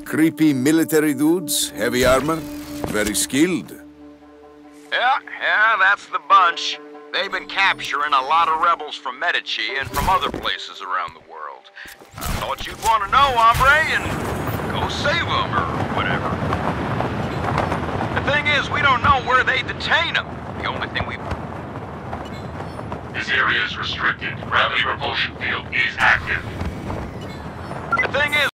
Creepy military dudes, heavy armor, very skilled. Yeah, that's the bunch. They've been capturing a lot of rebels from Medici and from other places around the world. I thought you'd want to know, hombre, and go save them or whatever. The thing is, we don't know where they detain them. The only thing we... This area is restricted. Gravity repulsion field is active. The thing is...